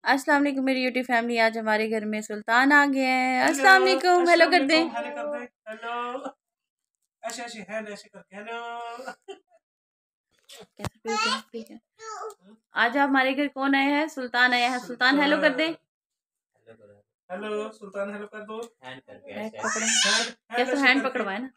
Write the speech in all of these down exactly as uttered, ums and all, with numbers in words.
अस्सलाम वालेकुम मेरी यूट्यूब फैमिली। आज हमारे घर में सुल्तान आ गया है। अस्सलाम वालेकुम, हेलो कर दे। हेलो ऐसे ऐसे हैंड ऐसे करके हेलो। कैसे फील कर फील कर। आज हमारे घर कौन आया है? सुल्तान आया है। सुल्तान हेलो कर दे। हेलो सुल्तान हेलो कर दो। हैंड करके पकड़े। कैसे हैंड पकड़वाए ना।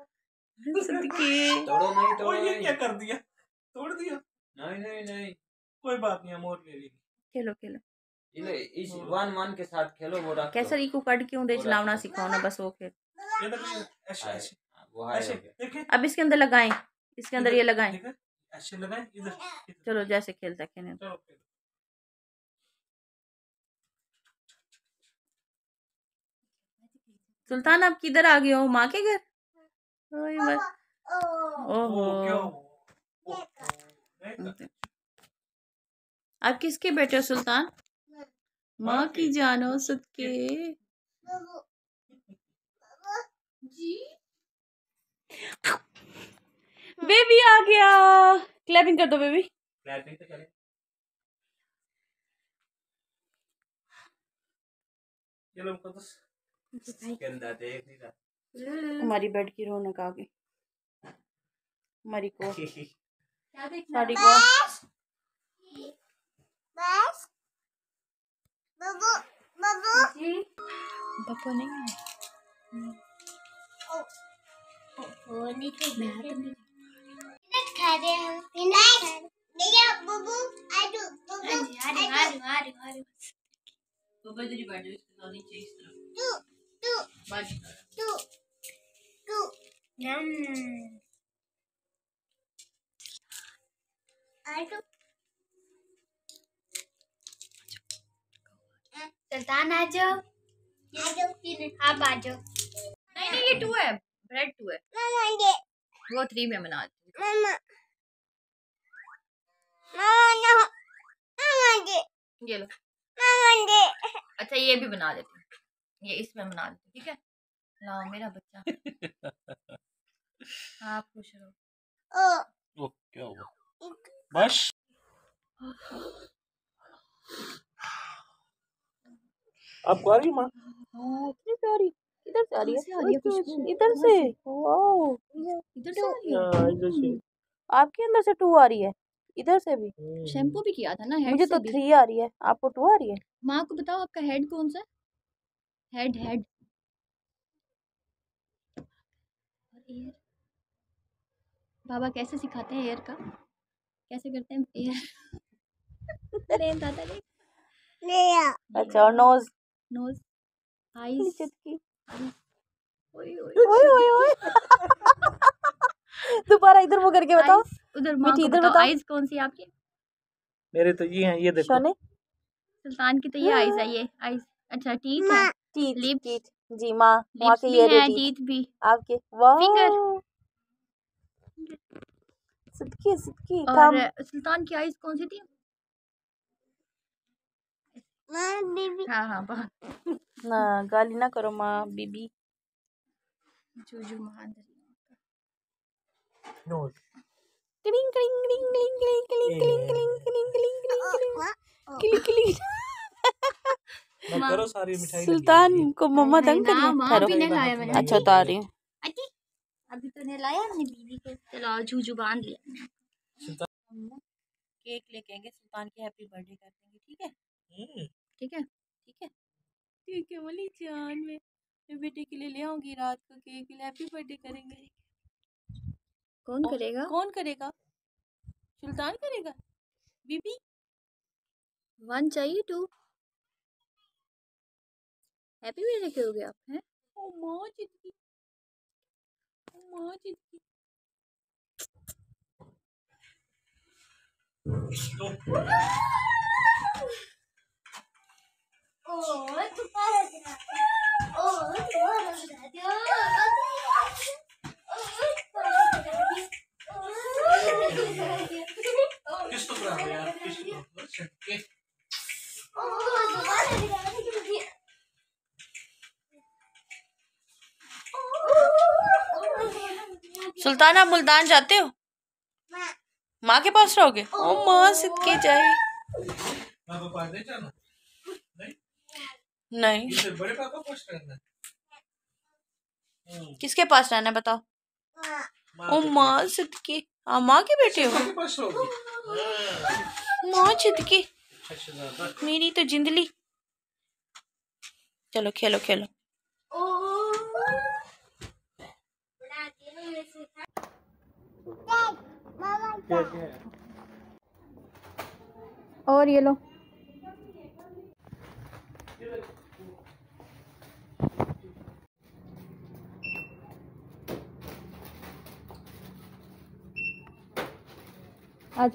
सदके तोड़ो नहीं तोड़ो। ये क्या कर दिया? तोड़ दिया? नहीं नहीं नहीं कोई बात नहीं, हम और ले लेंगे। खेलो खेलो इस वन वन के साथ खेलो। वो रख कैसे इको कट क्यों दे चलावना सिखाओ ना, बस वो खेल। ऐसे ऐसे वो ऐसे देखें। अब इसके अंदर लगाएं, इसके अंदर ये लगाएं। ऐसे लगाएं इधर। चलो जैसे खेलता खेलने। सुल्तान आप किधर आ गए हो? माँ के घर? ओहो आप किसके बेटे हो सुल्तान? माँ की जानो सदके। बेबी आ गया। क्लैपिंग कर दो बेबी। क्लैपिंग तो करें। चलो मुकद्दस गंदा देख नहीं रहा। हमारी बेड की रौनक आ गई। हमारी को साड़ी को बस बबू बबू जी बबू नहीं है। ओ नहीं तो मैं तो नहीं खा रहे हैं। नहीं बबू आ दो बबू आ दो आ दो आ दो आ दो बबू इधर ही बैठ जाओ। इसके साथ नीचे इस तरफ तू तू बाजू तू तू नम सुल्तान आ जाओ आ जाओ आप आ जाओ। नहीं नहीं ये टू है, ब्रेड टू है। वो थ्री में बना दी। ये लो। अच्छा ये भी बना देती हूँ, ये इसमें बना देती, ठीक है। लाओ मेरा बच्चा। आप खुश रहो। ओ क्या हुआ? बस आपको आ रही माँ? इतनी प्यारी। इधर से आ रही है, आ रही है खुशबू इधर से। वाओ इधर से आ रही है। इधर से आपके अंदर से टू आ रही है, इधर से भी। शैम्पू भी किया था ना हेड मुझे से तो भी। थ्री आ रही है, आपको टू आ रही है। माँ को बताओ आपका हेड कौन सा? हेड हेड और एयर। बाबा कैसे सिखाते हैं एयर का? कैसे करते हैं एयर? ले दादा ले। अच्छा और नोज नोज आईज की। ओए ओए ओए ओए दोबारा इधर वो करके बताओ। उधर माँ को बताओ आईज कौन सी आपकी? मेरे तो ये हैं, ये देखो। शोने सुल्तान की तो ये आईज है, ये आईज। अच्छा टीथ है, टीथ लिप्स टीथ जी माँ माँ के भी ये है, टीथ टीथ भी आपके। वाह फिंगर सदकी सदकी। और सुल्तान की आईज कौन सी थी? हाँ हाँ बहुत ना गाली ना करो माँ बीबी। जूजू महान नोज क्लिंग क्लिंग क्लिंग क्लिंग क्लिंग क्लिंग क्लिंग क्लिंग क्लिंग क्लिंग क्लिंग क्लिंग क्लिंग। करो सारी मिठाई। सुल्तान को मम्मा तंग कर रही है। अच्छा उतार रही हूँ। अभी तो नहीं लाया हमने बीबी को। चलो जूजू बांध लिया। केक लेके आएंगे, सुल्तान की हैप्पी बर्थडे कर देंगे, ठीक है। ठीक है ठीक है ठीक है वाली जान। में मैं बेटे के लिए ले आऊंगी रात को केक के लिए, हैप्पी बर्थडे करेंगे। कौन करेगा? कौन करेगा? सुल्तान करेगा। बीबी वन चाहिए टू। हैप्पी बर्थडे करोगे आप हैं? ओ माँ जितनी ओ माँ जितनी। सुल्तान आप मुल्तान जाते हो? माँ के पास रहोगे? ओ माँ सिद्के जाए। नहीं, इसे बड़े पापा को पास रहना है। हम्म, किसके पास रहना है बताओ? माँ ओ के माँ सिद्दकी, हाँ माँ के बेटे पास। हो? के पास होगी। हाँ, माँ सिद्दकी, अच्छा दादा। मेरी तो जिंदली। चलो खेलो खेलो। क्या क्या है? और ये लो। आज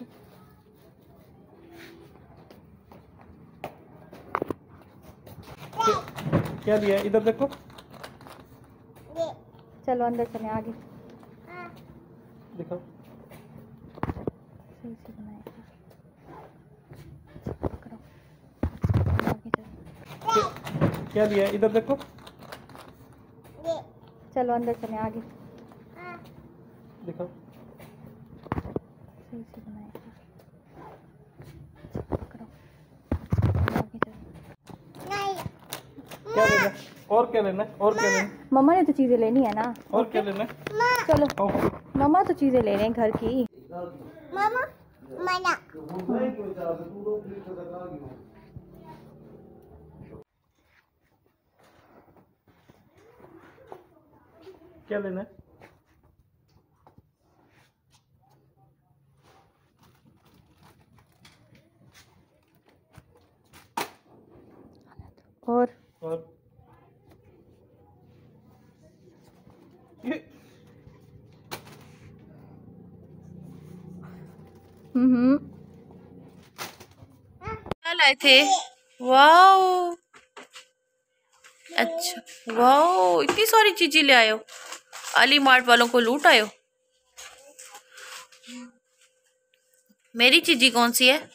क्या दिया इधर देखो। चलो अंदर चले आगे। देखो सही से बनाएगा। पकड़ो, आगे चलो। क्या, क्या दिया इधर देखो। चलो अंदर चले आगे। देखो सही से बनाएगा। पकड़ो, आगे चलो। क्या लेना और क्या लेना और क्या लेना मम्मा ने तो चीजें लेनी है ना। और क्या लेना चलो, ओके। मम्मा तो चीजें ले रहे हैं घर की। मामा मना क्या लेना है? और और ये हम्म क्या लाए थे? वाओ, अच्छा, वाओ, इतनी सारी चीजें ले आयो। अली मार्ट वालों को लूट आयो। मेरी चीजी कौन सी है?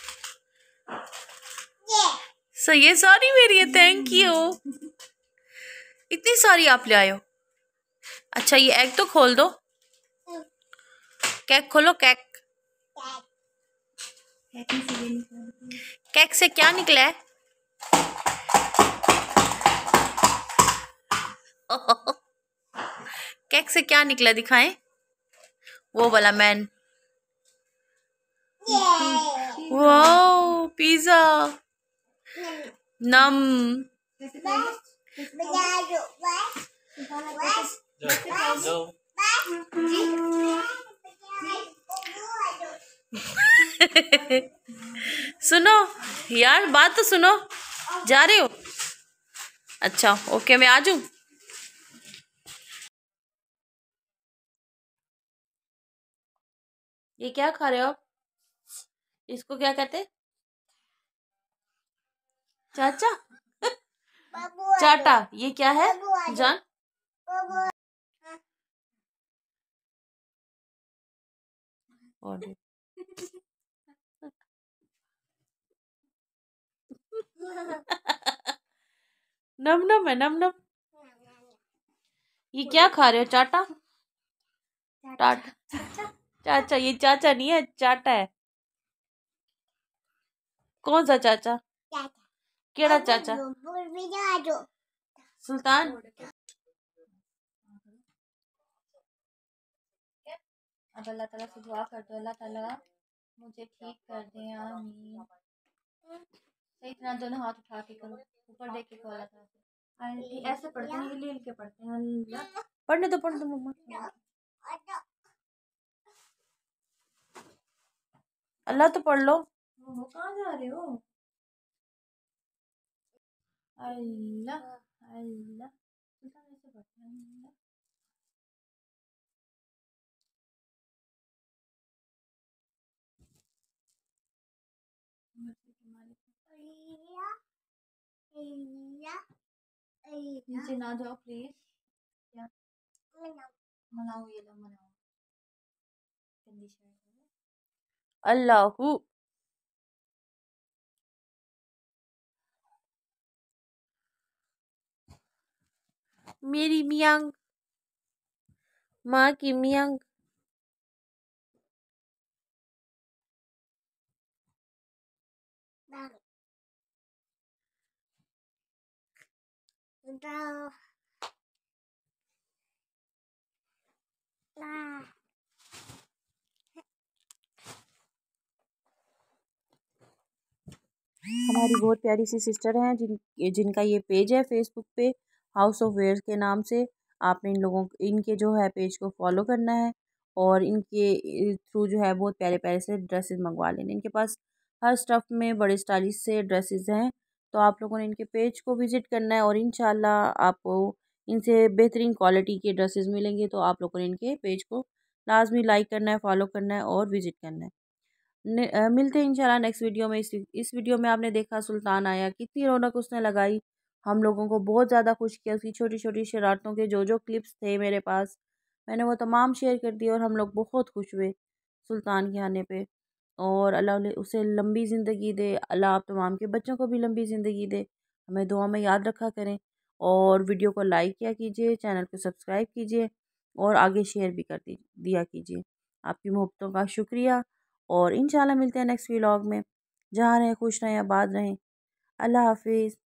सो ये सारी मेरी है, थैंक यू। इतनी सारी आप ले आयो। अच्छा ये एग तो खोल दो। केक खोलो, केक। केक से क्या निकला है? केक से क्या निकला दिखाएं? वो वाला मैन। Wow, pizza. नम। जाओ जाओ। सुनो यार, बात तो सुनो। जा रहे हो? अच्छा ओके, मैं आ जाऊं। ये क्या खा रहे हो आप? इसको क्या कहते हैं? चाचा? चाटा? ये क्या है जान? और नम नम है, नम नम। ये क्या खा रहे हो? चाटा? टाटा? चाचा? ये चाचा नहीं है, चाटा है। कौन सा चाचा? केड़ा चाचा? सुल्तान? अब अल्लाह ताला से दुआ कर दो, अल्लाह ताला मुझे ठीक कर दे, आमीन। सही तरह दोनों हाथ उठा के करो, ऊपर देख के अल्लाह ताला। ऐसे पढ़ते हैं, हिल हिल के पढ़ते हैं। अल्लाह, पढ़ने दो पढ़ने दो मम्मा। अल्लाह तो पढ़ लो। कहाँ जा रहे हो? अल्लाह अल्लाह, ऐसे पढ़ते हैं। नीचे ना जाओ प्लीज। क्या मनाओ? ये लो मनाओ। गंदी शर्ट। अल्लाहू। मेरी मियांग, माँ की मियांग। हमारी बहुत प्यारी सी सिस्टर हैं जिन जिनका ये पेज है फेसबुक पे हाउस ऑफ वेयर के नाम से। आपने इन लोगों इनके जो है पेज को फॉलो करना है और इनके थ्रू जो है बहुत प्यारे प्यारे से ड्रेसेस मंगवा लेने। इनके पास हर स्टफ में बड़े स्टाइलिश से ड्रेसेस हैं, तो आप लोगों ने इनके पेज को विज़िट करना है और इंशाल्लाह आपको इनसे बेहतरीन क्वालिटी के ड्रेसेस मिलेंगे। तो आप लोगों ने इनके पेज को लाजमी लाइक करना है, फॉलो करना है और विज़िट करना है। ने- अ, मिलते हैं इंशाल्लाह नेक्स्ट वीडियो में। इस इस वीडियो में आपने देखा सुल्तान आया, कितनी रौनक उसने लगाई, हम लोगों को बहुत ज़्यादा खुश किया। उसकी छोटी छोटी शरारतों के जो जो क्लिप्स थे मेरे पास, मैंने वो तमाम शेयर कर दिए और हम लोग बहुत खुश हुए सुल्तान के आने पे। और अल्लाह उन्हें- उसे लंबी ज़िंदगी दे, अल्लाह आप तमाम के बच्चों को भी लंबी ज़िंदगी दे, हमें दुआ में याद रखा करें। और वीडियो को लाइक किया कीजिए, चैनल को सब्सक्राइब कीजिए और आगे शेयर भी कर दी दिया कीजिए। आपकी मोहब्बतों का शुक्रिया और इंशाल्लाह मिलते हैं नेक्स्ट व्लॉग में। जहाँ रहें खुश रहें, आबाद रहें। अल्लाह हाफिज़।